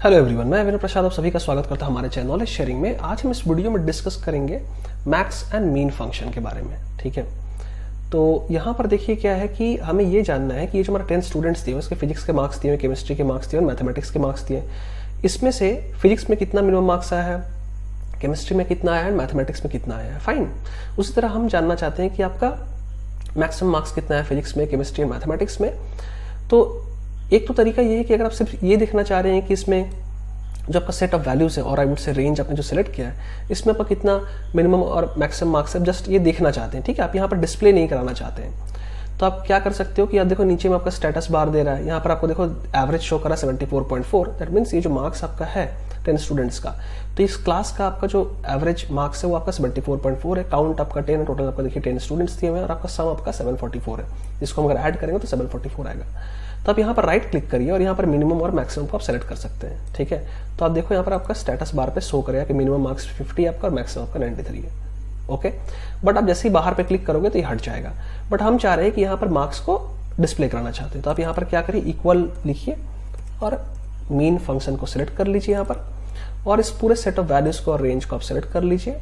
Hello everyone, मैं विनय प्रसाद आप सभी का स्वागत करता हूं हमारे चैनल नॉलेज शेयरिंग में। आज हम इस वीडियो में डिस्कस करेंगे मैक्स एंड मीन फंक्शन के बारे में। ठीक है, तो यहाँ पर देखिए क्या है कि हमें ये जानना है कि ये जो हमारा 10 स्टूडेंट्स दिए, उसके फिजिक्स के मार्क्स दिए, केमिस्ट्री के मार्क्स दिए और मैथमेटिक्स के मार्क्स दिए। इसमें से फिजिक्स में कितना मिनिमम मार्क्स आया है, केमिस्ट्री में कितना आया है, मैथमेटिक्स में कितना आया है। फाइन। उसी तरह हम जानना चाहते हैं कि आपका मैक्सिमम मार्क्स कितना है फिजिक्स में, केमिस्ट्री और मैथमेटिक्स में। तो एक तो तरीका ये है कि अगर आप सिर्फ ये देखना चाह रहे हैं कि इसमें जो आपका सेट ऑफ वैल्यूज है और आई वुड से रेंज आपने जो सिलेक्ट किया है, इसमें आपका कितना मिनिमम और मैक्सिमम मार्क्स है, जस्ट ये देखना चाहते हैं। ठीक है, आप यहाँ पर डिस्प्ले नहीं कराना चाहते हैं, तो आप क्या कर सकते हो कि आप देखो नीचे में आपका स्टेटस बार दे रहा है, यहाँ पर आपको देखो एवरेज शो करा 74.4। दैट मीन्स ये जो मार्क्स आपका है 10 स्टूडेंट्स का, तो इस क्लास का आपका जो एवरेज मार्क्स है वो आपका 74.4 है। काउंट आपका 10 है, टोटल आपका देखिए 10 स्टूडेंट्स दिए हुए हैं और आपका सम आपका 744 है। इसको हम अगर ऐड करेंगे तो 744 आएगा। तो आप यहाँ पर राइट क्लिक करिए और यहाँ पर मिनिमम और मैक्सिमम को आप सेलेक्ट कर सकते हैं। ठीक है, तो आप देखो यहाँ पर आपका स्टेटस बार पे शो करेगा कि मिनिमम मार्क्स 50 आपका और मैक्सिमम आपका 93 है। ओके, बट आप जैसे ही बाहर पे क्लिक करोगे तो ये हट जाएगा। बट हम चाह रहे हैं कि यहाँ पर मार्क्स को डिस्प्ले कराना चाहते हैं, तो आप यहाँ पर क्या करिए, इक्वल लिखिए और मीन फंक्शन को सिलेक्ट कर लीजिए यहाँ पर, और इस पूरे सेट ऑफ वैल्यूज को और रेंज को आप सिलेक्ट कर लीजिए।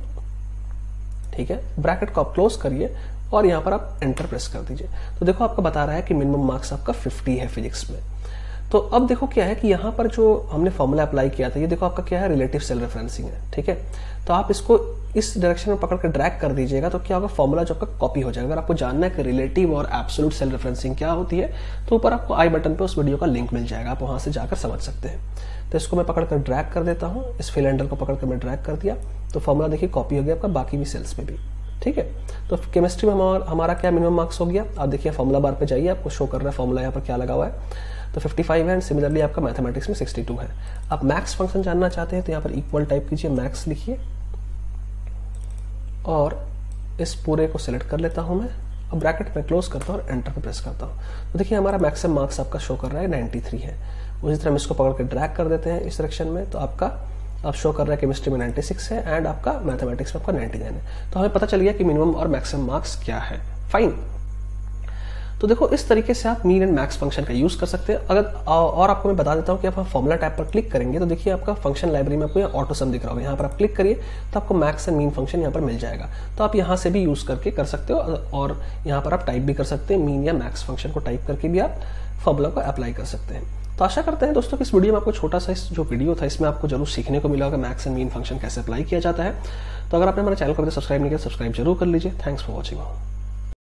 ठीक है, ब्रैकेट को आप क्लोज करिए और यहाँ पर आप एंटर प्रेस कर दीजिए। तो देखो आपका बता रहा है कि मिनिमम मार्क्स आपका 50 है फिजिक्स में। तो अब देखो क्या है कि यहाँ पर जो हमने फॉर्मूला अप्लाई किया था, ये देखो आपका क्या है, रिलेटिव सेल रेफरेंसिंग है। ठीक है, तो आप इसको इस डायरेक्शन में पकड़ कर ड्रैग कर दीजिएगा तो क्या होगा, फॉर्मूला जो आपका कॉपी हो जाएगा। अगर आपको जानना है कि रिलेटिव और एब्सोल्यूट सेल रेफरेंसिंग क्या होती है, तो ऊपर आपको आई बटन पे उस वीडियो का लिंक मिल जाएगा, आप वहां से जाकर समझ सकते हैं। तो इसको मैं पकड़ कर ड्रैग कर देता हूँ, इस फिल हैंडल को पकड़ कर मैं ड्रैग कर दिया, तो फॉर्मूला देखिए कॉपी हो गया आपका बाकी भी सेल्स में भी। ठीक है, तो केमिस्ट्री में हमारा क्या मिनिमम मार्क्स हो गया, आप देखिए फॉर्मूला बार पे जाइए, आपको शो कर रहा है फॉर्मूला यहाँ पर क्या लगा हुआ है, तो 55 है। एंड सिमिलरली आपका मैथमेटिक्स में 62 है। आप मैक्स फंक्शन जानना चाहते हैं तो यहाँ पर इक्वल टाइप कीजिए, मैक्स लिखिए और इस पूरे को सिलेक्ट कर लेता हूं मैं। अब ब्रैकेट में क्लोज करता हूं और एंटर पे प्रेस करता हूं, तो देखिए हमारा मैक्सिमम मार्क्स आपका शो कर रहा है 93 है। उसी तरह हम इसको पकड़ के ड्रैग कर देते हैं इस डायरेक्शन में, तो आपका अब शो कर रहा है केमिस्ट्री में 96 है एंड आपका मैथमेटिक्स में आपका 99 है। तो हमें पता चल गया कि मिनिमम और मैक्सिमम मार्क्स क्या है। फाइन। तो देखो इस तरीके से आप मीन एंड मैक्स फंक्शन का यूज कर सकते हैं। अगर और आपको मैं बता देता हूं कि आप फॉर्मुला टैब पर क्लिक करेंगे तो देखिए आपका फंक्शन लाइब्रेरी में आपको यहाँ ऑटो सम दिख रहा होगा, यहाँ पर आप क्लिक करिए तो आपको मैक्स एंड मीन फंक्शन यहाँ पर मिल जाएगा। तो आप यहाँ से भी यूज करके कर सकते हो और यहाँ पर आप टाइप भी कर सकते हैं, मीन या मैक्स फंक्शन को टाइप करके भी आप फॉर्मुला को अप्लाई कर सकते हैं। तो आशा करते हैं दोस्तों कि इस वीडियो में आपको छोटा सा जो वीडियो था इसमें आपको जरूर सीखने को मिला होगा मैक्स एंड मीन फंक्शन कैसे अप्लाई किया जाता है। तो अगर आपने हमारे चैनल को सब्सक्राइब नहीं किया, सब्सक्राइब जरूर कर लीजिए। Thanks for watching.